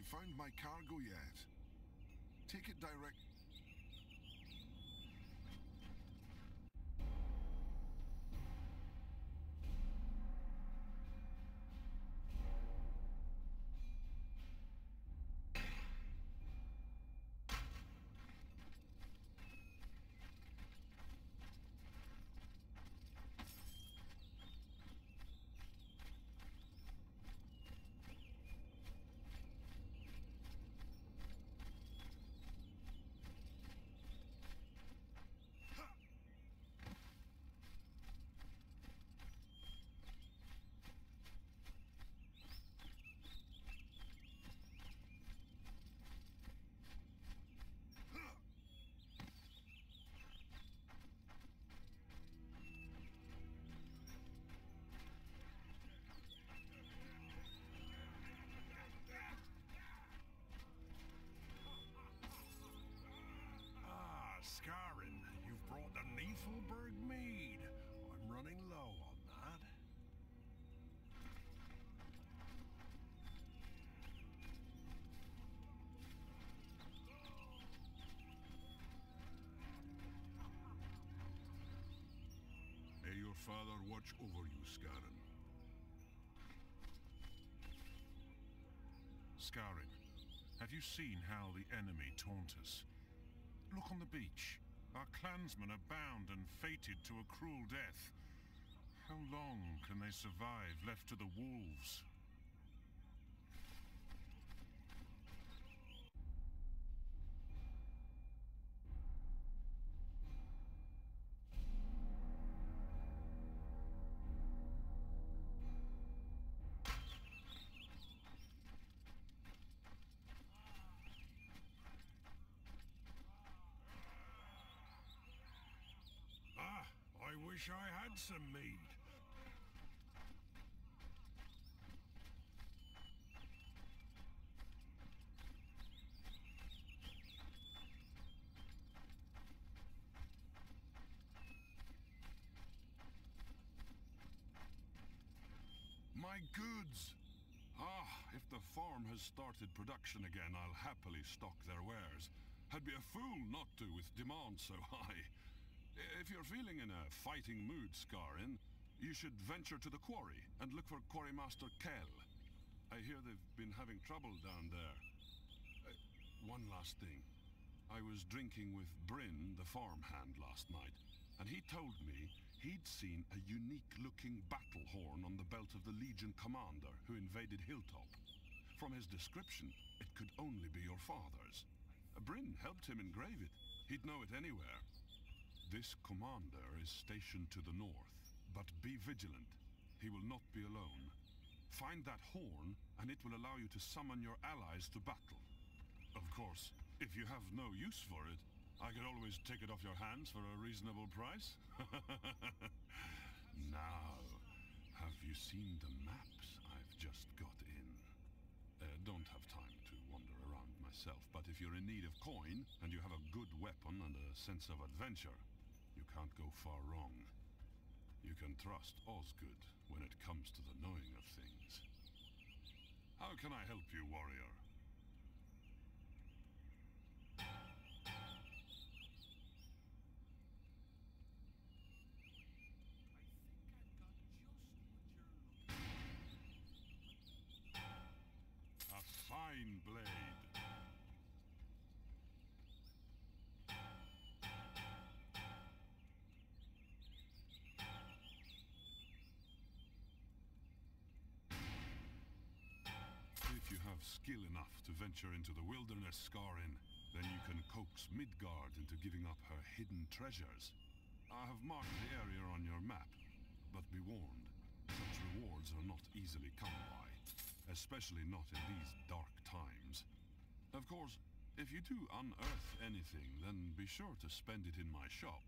found my cargo yet. Take it direct. Scarring, you've brought the Niflberg mead. I'm running low on that. May your father watch over you, Scarring. Scarring, have you seen how the enemy taunt us? Look on the beach. Our clansmen are bound and fated to a cruel death. How long can they survive left to the wolves? I wish I had some mead. My goods! Ah, if the farm has started production again, I'll happily stock their wares. I'd be a fool not to with demand so high. If you're feeling in a fighting mood, Scarring, you should venture to the quarry and look for Quarrymaster Kell. I hear they've been having trouble down there. One last thing. I was drinking with Bryn, the farmhand, last night, and he told me he'd seen a unique-looking battle horn on the belt of the Legion commander who invaded Hilltop. From his description, it could only be your father's. Bryn helped him engrave it. He'd know it anywhere. This commander is stationed to the north, but be vigilant. He will not be alone. Find that horn, and it will allow you to summon your allies to battle. Of course, if you have no use for it, I can always take it off your hands for a reasonable price. Now, have you seen the maps I've just got in? Don't have time to wander around myself, but if you're in need of coin, and you have a good weapon and a sense of adventure, you can't go far wrong. You can trust Osgood when it comes to the knowing of things. How can I help you, warrior? A fine blade. If you have skill enough to venture into the wilderness, Scarring, then you can coax Midgard into giving up her hidden treasures. I have marked the area on your map, but be warned, such rewards are not easily come by, especially not in these dark times. Of course, if you do unearth anything, then be sure to spend it in my shop.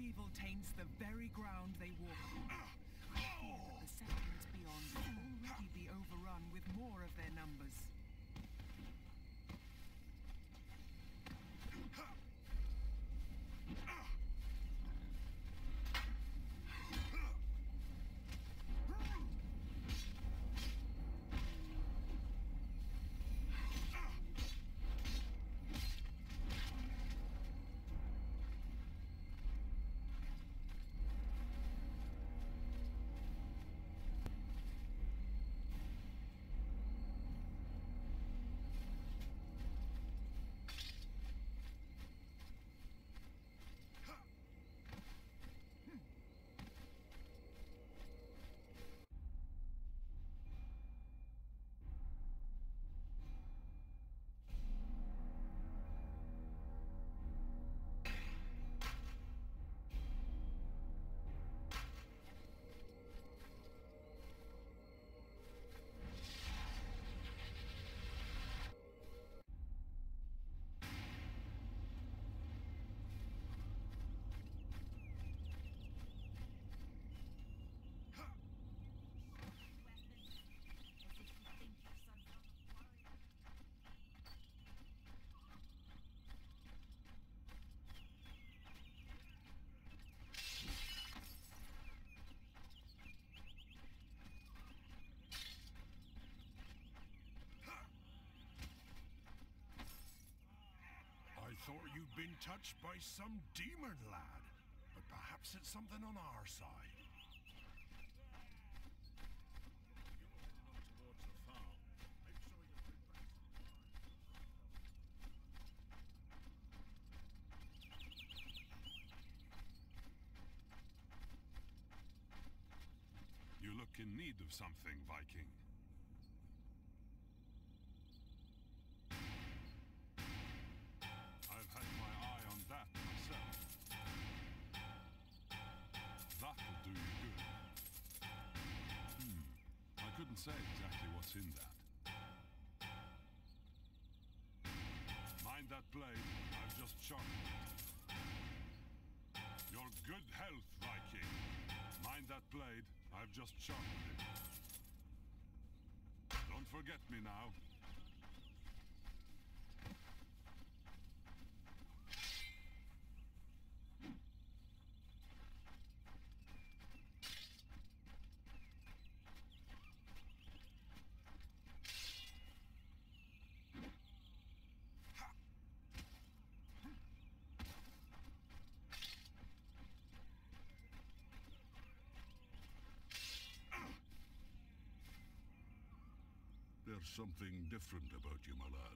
evil taints the very ground they walk on. I fear that the settlements beyond will already be overrun with more of their numbers. I thought you'd been touched by some demon lad, but perhaps it's something on our side. You look in need of something, Viking. I've had my eye on that myself. That'll do you good. I couldn't say exactly what's in that. Mind that blade, I've just sharpened it. Your good health, Viking. Mind that blade, I've just sharpened it. Don't forget me now. There's something different about you, my lad.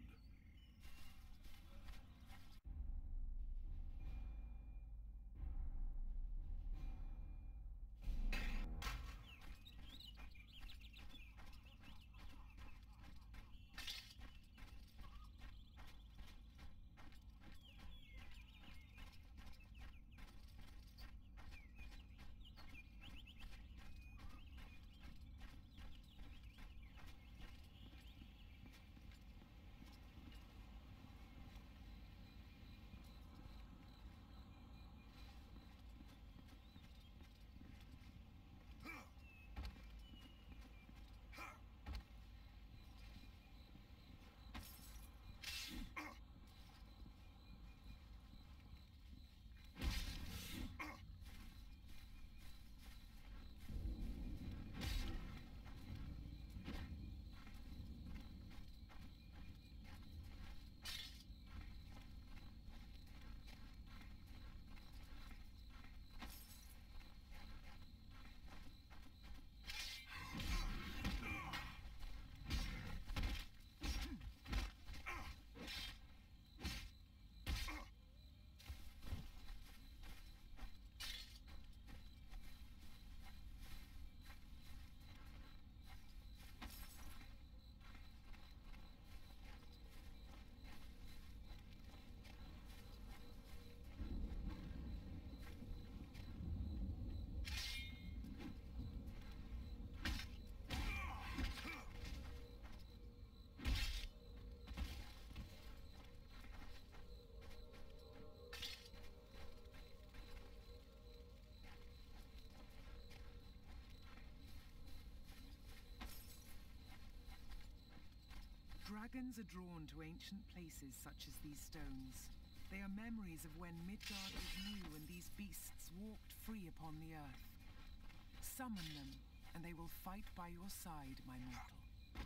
Dragons are drawn to ancient places such as these stones. They are memories of when Midgard was new and these beasts walked free upon the earth. Summon them, and they will fight by your side, my mortal.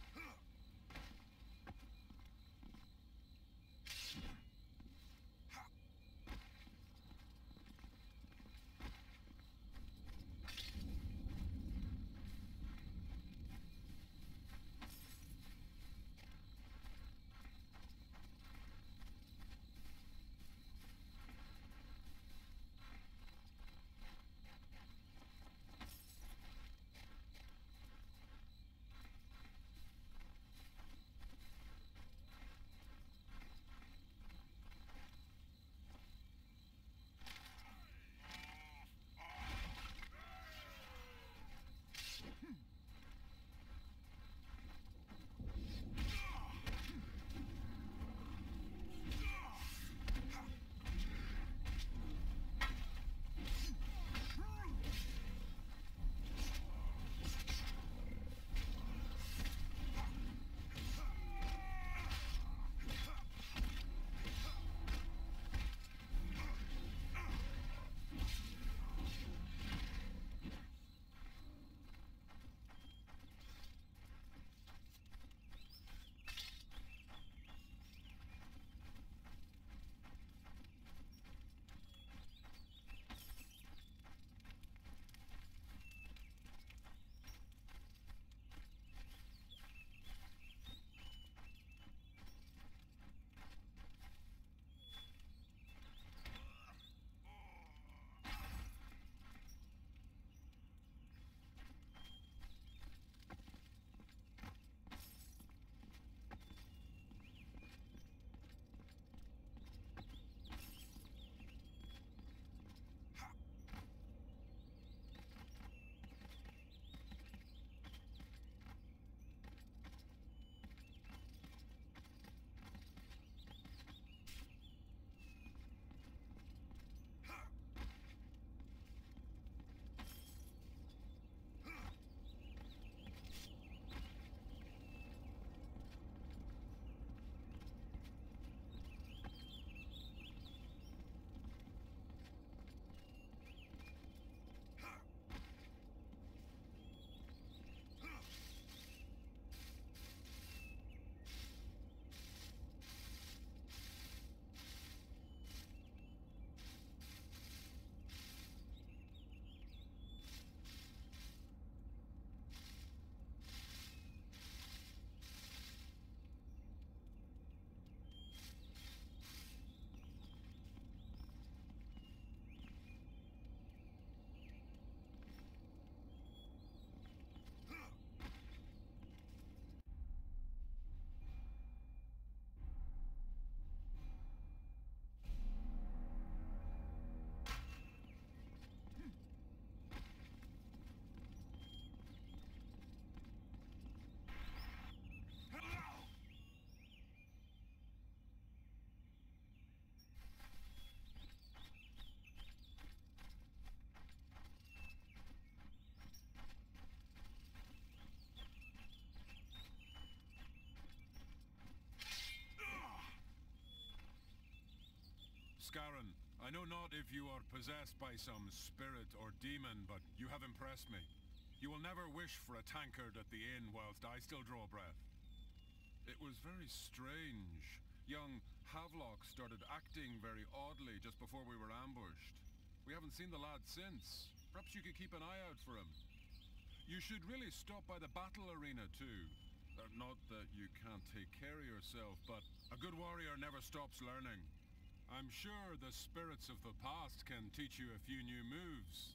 Scaran, I know not if you are possessed by some spirit or demon, but you have impressed me. You will never wish for a tankard at the inn whilst I still draw breath. It was very strange. Young Havelock started acting very oddly just before we were ambushed. We haven't seen the lad since. Perhaps you could keep an eye out for him. You should really stop by the battle arena too. Not that you can't take care of yourself, but a good warrior never stops learning. I'm sure the spirits of the past can teach you a few new moves.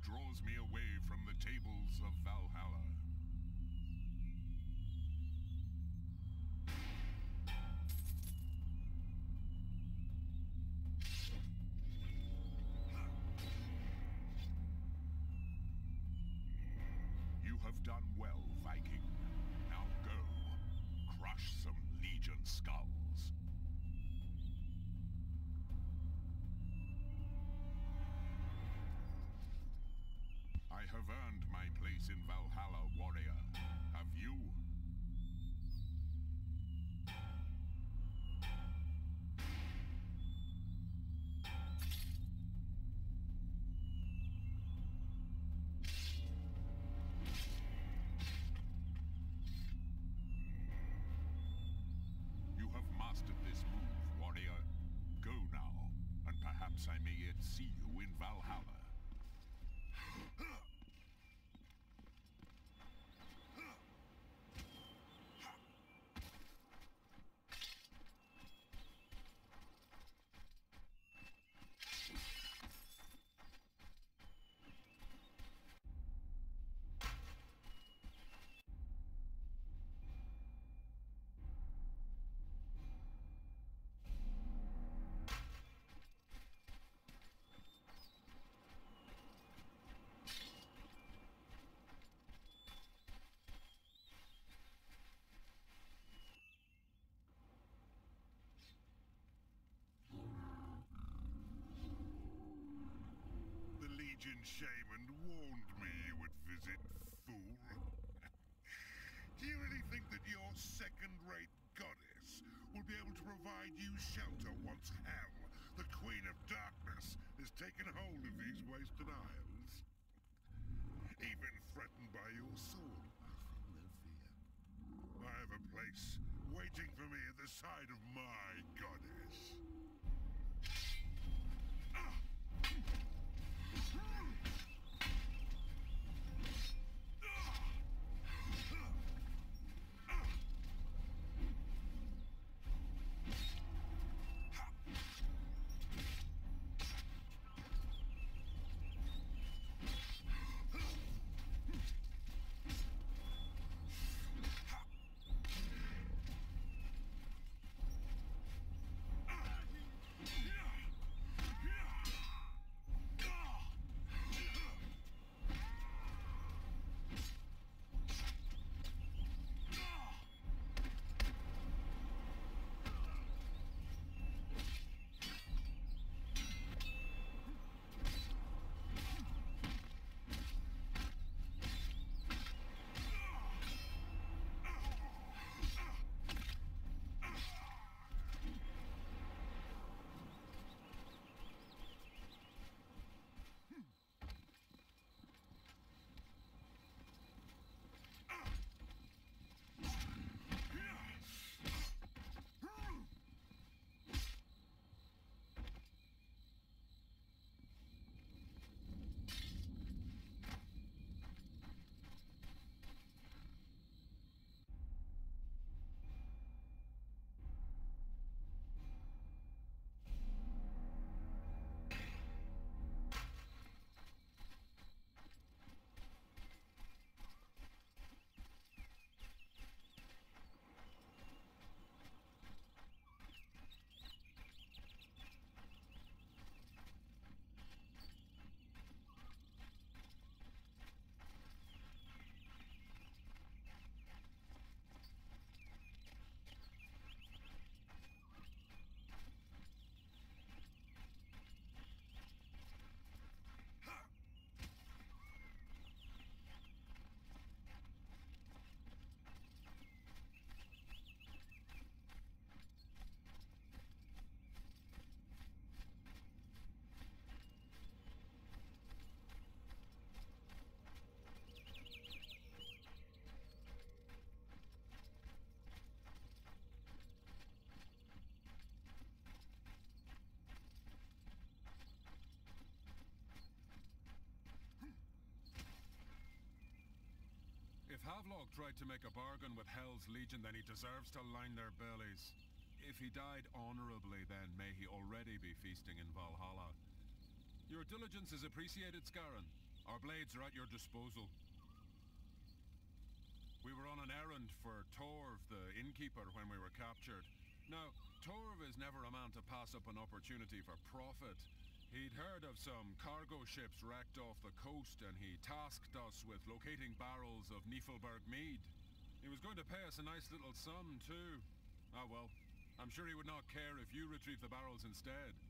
draws me away from the tables of Valhalla. You have done well, Viking. Now go. Crush some Legion skulls. I have earned my place in Valhalla, warrior. Have you? You have mastered this move, warrior. Go now, and perhaps I may yet see you in Valhalla. The Legion shaman warned me you would visit, fool. Do you really think that your second-rate goddess will be able to provide you shelter once Hell, the Queen of Darkness, has taken hold of these wasted isles? Even threatened by your sword, I feel no fear. I have a place waiting for me at the side of my goddess. If Havlog tried to make a bargain with Hell's Legion, then he deserves to line their bellies. If he died honorably, then may he already be feasting in Valhalla. Your diligence is appreciated, Scaran. Our blades are at your disposal. We were on an errand for Torv, the innkeeper, when we were captured. Now, Torv is never a man to pass up an opportunity for profit. He'd heard of some cargo ships wrecked off the coast, and he tasked us with locating barrels of Niflberg mead. He was going to pay us a nice little sum, too. Ah well, I'm sure he would not care if you retrieve the barrels instead.